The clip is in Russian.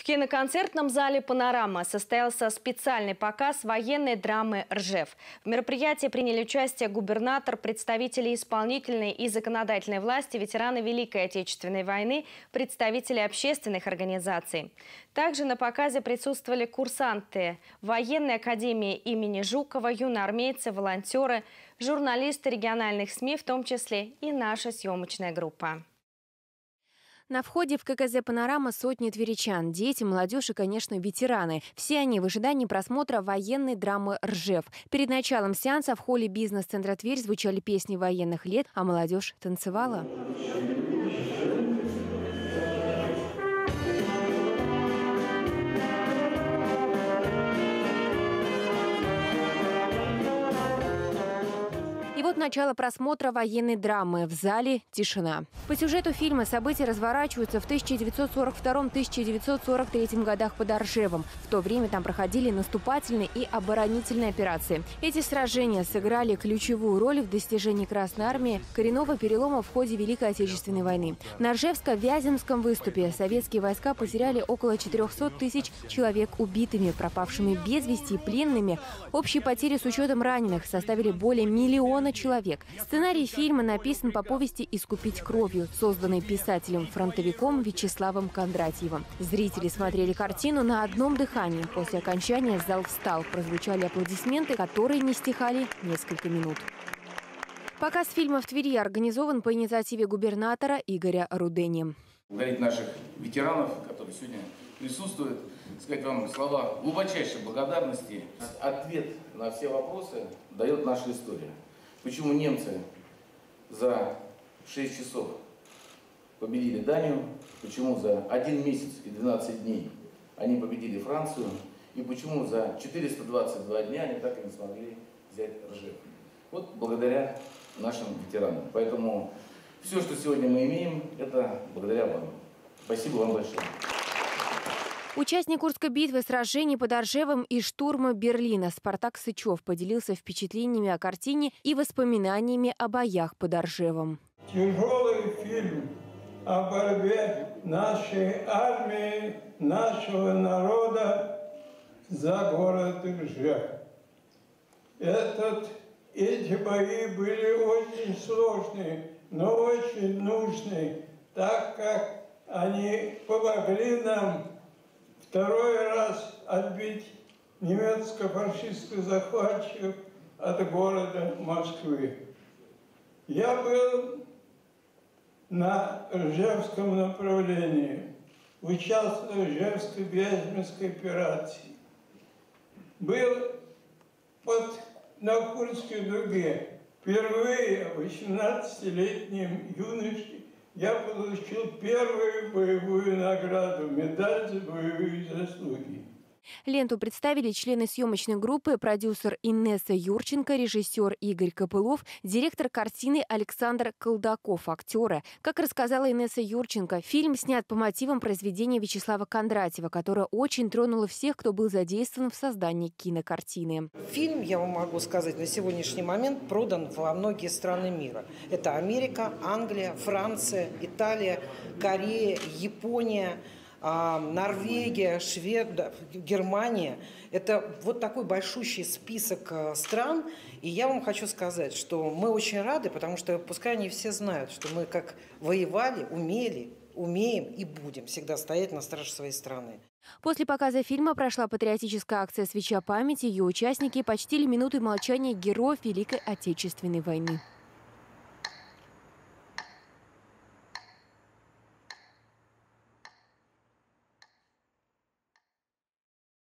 В киноконцертном зале «Панорама» состоялся специальный показ военной драмы «Ржев». В мероприятии приняли участие губернатор, представители исполнительной и законодательной власти, ветераны Великой Отечественной войны, представители общественных организаций. Также на показе присутствовали курсанты военной академии имени Жукова, юноармейцы, волонтеры, журналисты региональных СМИ, в том числе и наша съемочная группа. На входе в ККЗ «Панорама» сотни тверичан, дети, молодежь и, конечно, ветераны. Все они в ожидании просмотра военной драмы «Ржев». Перед началом сеанса в холле бизнес-центра «Тверь» звучали песни военных лет, а молодежь танцевала. И вот начало просмотра военной драмы. В зале тишина. По сюжету фильма события разворачиваются в 1942-1943 годах под Ржевом. В то время там проходили наступательные и оборонительные операции. Эти сражения сыграли ключевую роль в достижении Красной Армии коренного перелома в ходе Великой Отечественной войны. На Ржевско-Вяземском выступе советские войска потеряли около 400 тысяч человек убитыми, пропавшими без вести и пленными. Общие потери с учетом раненых составили более миллиона человек. Сценарий фильма написан по повести «Искупить кровью», созданной писателем-фронтовиком Вячеславом Кондратьевым. Зрители смотрели картину на одном дыхании. После окончания зал встал. Прозвучали аплодисменты, которые не стихали несколько минут. Показ фильма в Твери организован по инициативе губернатора Игоря Рудени. Благодарить наших ветеранов, которые сегодня присутствуют, сказать вам слова глубочайшей благодарности. Ответ на все вопросы дает наша история. Почему немцы за 6 часов победили Данию, почему за 1 месяц и 12 дней они победили Францию, и почему за 422 дня они так и не смогли взять Ржев. Вот благодаря нашим ветеранам. Поэтому все, что сегодня мы имеем, это благодаря вам. Спасибо вам большое. Участник Курской битвы, сражений под Ржевом и штурма Берлина Спартак Сычев поделился впечатлениями о картине и воспоминаниями о боях под Ржевом. Тяжелый фильм о борьбе нашей армии, нашего народа за город Ржев. Эти бои были очень сложные, но очень нужные, так как они помогли нам второй раз отбить немецко-фашистских захватчиков от города Москвы. Я был на Ржевском направлении, участвовал в Ржевско-Вяземской операции. Был на Курской дуге. Впервые 18-летним юношей я получил первую боевую награду, медаль за боевые заслуги. Ленту представили члены съемочной группы, продюсер Инесса Юрченко, режиссер Игорь Копылов, директор картины Александр Колдаков, актеры. Как рассказала Инесса Юрченко, фильм снят по мотивам произведения Вячеслава Кондратьева, которое очень тронуло всех, кто был задействован в создании кинокартины. Фильм, я вам могу сказать, на сегодняшний момент продан во многие страны мира. Это Америка, Англия, Франция, Италия, Корея, Япония, Норвегия, Швеция, Германия. Это вот такой большущий список стран. И я вам хочу сказать, что мы очень рады, потому что пускай они все знают, что мы как воевали, умели, умеем и будем всегда стоять на страже своей страны. После показа фильма прошла патриотическая акция «Свеча памяти». Ее участники почтили минутой молчания героев Великой Отечественной войны.